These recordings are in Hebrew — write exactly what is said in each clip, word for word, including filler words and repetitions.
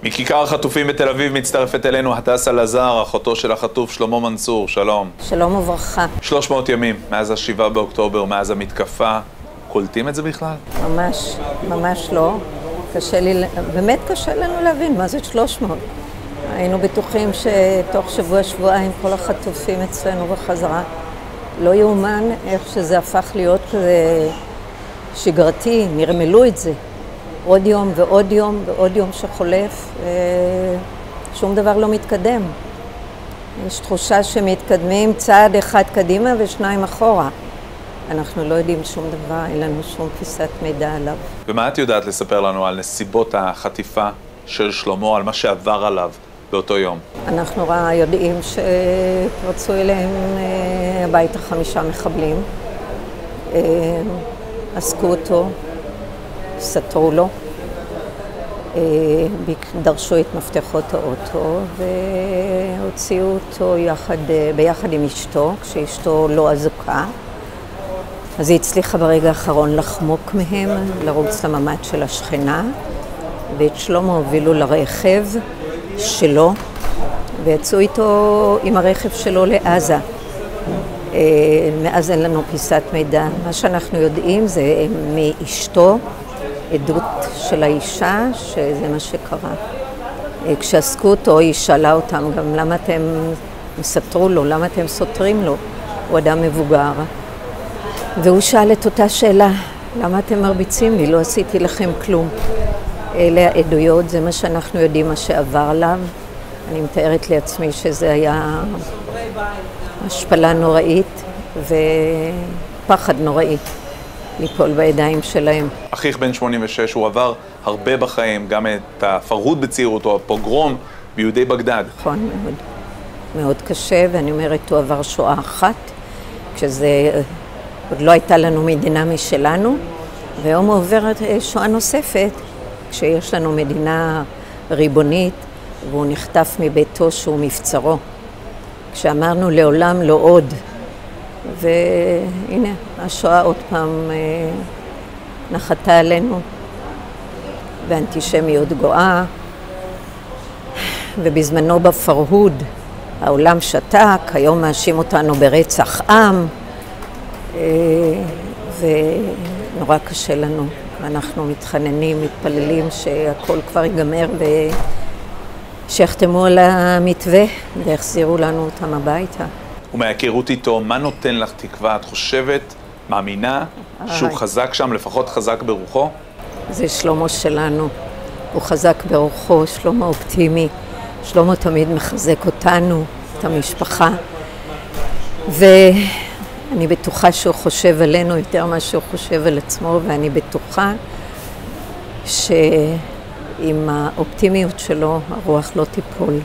מכיכר החטופים בתל אביב מצטרפת אלינו הדס אלעזר, אחותו של החטוף שלמה מנצור. שלום. שלום וברכה. שלוש מאות ימים מאז השבעה באוקטובר, מאז המתקפה. קולטים את זה בכלל? ממש, ממש לא. קשה לי, באמת קשה לנו להבין מה זה שלוש מאות. היינו בטוחים שתוך שבוע, שבועיים כל החטופים אצלנו בחזרה. לא יאומן איך שזה הפך להיות כזה שגרתי, נרמלו את זה. עוד יום ועוד יום ועוד יום שחולף, שום דבר לא מתקדם. יש תחושה שמתקדמים צעד אחד קדימה ושניים אחורה. אנחנו לא יודעים שום דבר, אין לנו שום פיסת מידע עליו. ומה את יודעת לספר לנו על נסיבות החטיפה של שלמה, על מה שעבר עליו באותו יום? אנחנו ראה יודעים שפרצו אליהם הביתה חמישה מחבלים, עסקו אותו, סתרו לו, דרשו את מפתחות האוטו והוציאו אותו יחד, ביחד עם אשתו, כשאשתו לא אזוקה. אז היא הצליחה ברגע האחרון לחמוק מהם, לרוץ לממ"ד של השכנה, ואת שלמה הובילו לרכב שלו, ויצאו איתו עם הרכב שלו לעזה. מאז אין לנו פיסת מידע. מה שאנחנו יודעים זה מאשתו, עדות של האישה, שזה מה שקרה. כשעסקו אותו, היא שאלה אותם גם למה אתם מסתרו לו, למה אתם סותרים לו. הוא אדם מבוגר. והוא שאל את אותה שאלה, למה אתם מרביצים לי? לא עשיתי לכם כלום. אלה העדויות, זה מה שאנחנו יודעים, מה שעבר עליו. אני מתארת לעצמי שזה היה השפלה נוראית ופחד נוראי ליפול בידיים שלהם. אחיך בן שמונים ושש, הוא עבר הרבה בחיים, גם את הפרהוד בצעירותו, הפוגרום ביהודי בגדד. נכון, מאוד. מאוד קשה, ואני אומרת, הוא עבר שואה אחת, כשזה עוד לא הייתה לנו מדינה משלנו, והיום הוא עובר שואה נוספת, כשיש לנו מדינה ריבונית, והוא נחטף מביתו שהוא מבצרו. כשאמרנו לעולם לא עוד, והנה, השואה עוד פעם נחתה עלינו, ואנטישמיות גואה, ובזמנו בפרהוד העולם שתק, היום מאשים אותנו ברצח עם, ונורא קשה לנו. אנחנו מתחננים, מתפללים שהכל כבר ייגמר ושיחתמו על המתווה ויחזירו לנו אותם הביתה. ומההיכרות איתו, מה נותן לך תקווה? את חושבת, מאמינה, שהוא חזק שם, לפחות חזק ברוחו? זה שלמה שלנו, הוא חזק ברוחו, שלמה אופטימי. שלמה תמיד מחזק אותנו, את המשפחה. ואני בטוחה שהוא חושב עלינו יותר ממה שהוא חושב על עצמו, ואני בטוחה שעם האופטימיות שלו הרוח לא תיפול,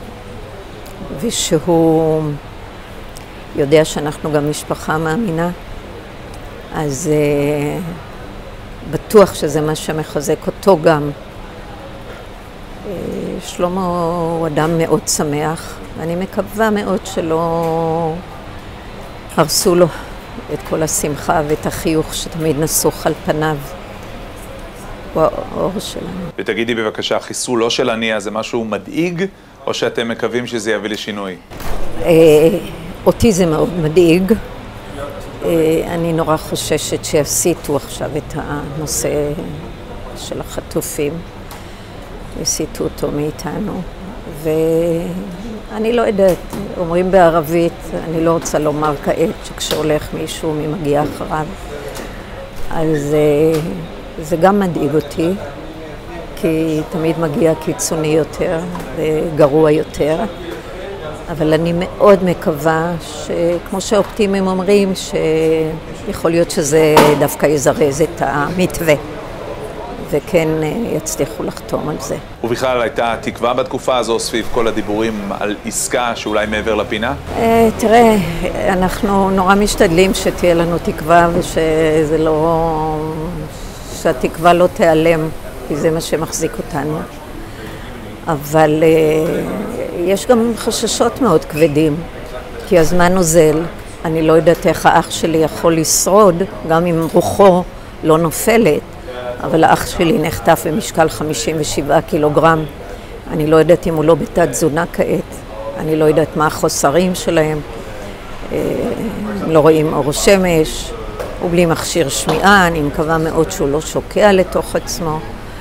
ושהוא יודע שאנחנו גם משפחה מאמינה, אז uh, בטוח שזה מה שמחזק אותו גם. Uh, שלמה הוא אדם מאוד שמח, ואני מקווה מאוד שלא הרסו לו את כל השמחה ואת החיוך שתמיד נסוך על פניו. הוא האור שלנו. ותגידי בבקשה, חיסולו של הנייה זה משהו מדאיג, או שאתם מקווים שזה יביא לשינוי? Uh, אותי זה מאוד מדאיג. אני נורא חוששת שיסיטו עכשיו את הנושא של החטופים, יסיטו אותו מאיתנו, ואני לא יודעת, אומרים בערבית, אני לא רוצה לומר כעת שכשהולך מישהו מי מגיע אחריו, אז זה גם מדאיג אותי, כי תמיד מגיע קיצוני יותר וגרוע יותר. אבל אני מאוד מקווה שכמו שהאופטימים אומרים, שיכול להיות שזה דווקא יזרז את המתווה, וכן יצליחו לחתום על זה. ובכלל הייתה תקווה בתקופה הזו סביב כל הדיבורים על עסקה שאולי מעבר לפינה? תראה, אנחנו נורא משתדלים שתהיה לנו תקווה, ושזה לא, שהתקווה לא תיעלם, כי זה מה שמחזיק אותנו. אבל יש גם חששות מאוד כבדים, כי הזמן נוזל. אני לא יודעת איך האח שלי יכול לשרוד, גם אם רוחו לא נופלת, אבל האח שלי נחטף במשקל חמישים ושבעה קילוגרם. אני לא יודעת אם הוא לא בתת תזונה כעת, אני לא יודעת מה החוסרים שלהם, הם לא רואים אור שמש, הוא בלי מכשיר שמיעה, אני מקווה מאוד שהוא לא שוקע לתוך עצמו.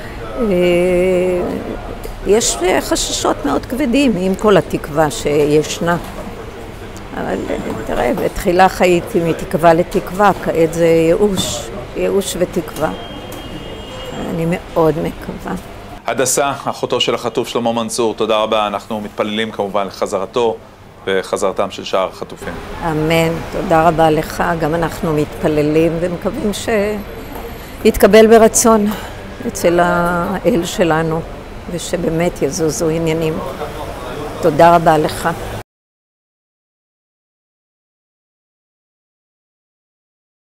יש חששות מאוד כבדים עם כל התקווה שישנה. אבל תראה, בתחילה חייתי מתקווה לתקווה, כעת זה ייאוש, ייאוש ותקווה. אני מאוד מקווה. הדסה, אחותו של החטוף שלמה מנצור, תודה רבה. אנחנו מתפללים כמובן לחזרתו וחזרתם של שאר החטופים. אמן, תודה רבה לך. גם אנחנו מתפללים ומקווים שיתקבל ברצון אצל האל שלנו, ושבאמת יזוזו עניינים. תודה רבה לך.